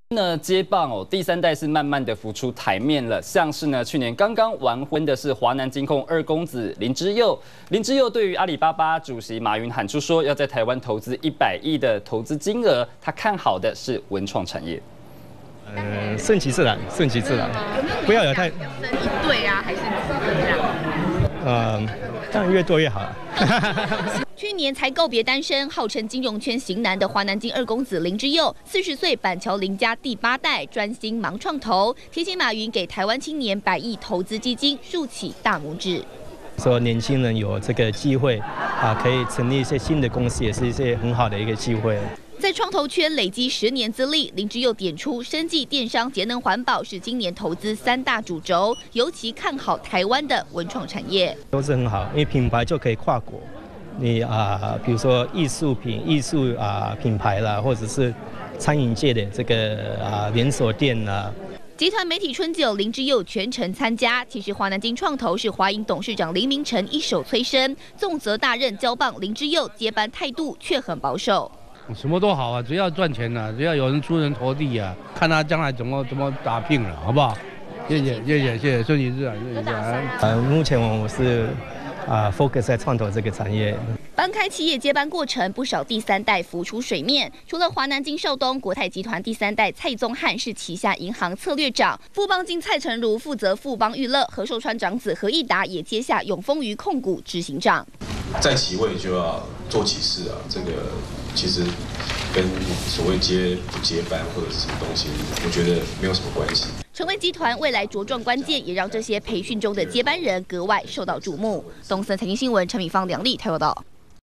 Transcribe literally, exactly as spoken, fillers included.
呢接棒哦，第三代是慢慢的浮出台面了。像是呢，去年刚刚完婚的是华南金控二公子林之佑。林之佑对于阿里巴巴主席马云喊出说要在台湾投资一百亿的投资金额，他看好的是文创产业。 呃，顺其自然，顺其自然，不要有太生一对啊，还是这样？ 呃，当然越多越好。 去年才告别单身，号称金融圈型男的华南金二公子林之佑，四十岁板桥林家第八代，专心忙创投，提醒马云给台湾青年百亿投资基金竖起大拇指。 说年轻人有这个机会啊，可以成立一些新的公司，也是一些很好的一个机会。 在创投圈累积十年资历，林之佑点出生技、电商、节能环保是今年投资三大主轴，尤其看好台湾的文创产业， 都是很好，因为品牌就可以跨国。你啊，比如说艺术品、艺术啊品牌啦，或者是餐饮界的这个啊连锁店啦。 集团媒体春酒，林之佑全程参加。其实华南金创投是华银董事长林明成一手催生，重责大任交棒林之佑接班，态度却很保守。 什么都好啊，只要赚钱啊，只要有人出人头地啊，看他将来怎么怎么打拼了，好不好？谢谢谢谢谢谢，顺其自然，顺其自然。 呃，目前我是啊 focus 在创投这个产业。 搬开企业接班过程，不少第三代浮出水面。除了华南金少东，国泰集团第三代蔡宗翰是旗下银行策略长，富邦金蔡成儒负责富邦娱乐，何寿川长子何义达也接下永丰余控股执行长。 在其位就要做起事啊，这个其实跟所谓接不接班或者是什么东西，我觉得没有什么关系。 成为集团未来茁壮关键，也让这些培训中的接班人格外受到瞩目。东森财经新闻陈敏芳、梁丽台报道。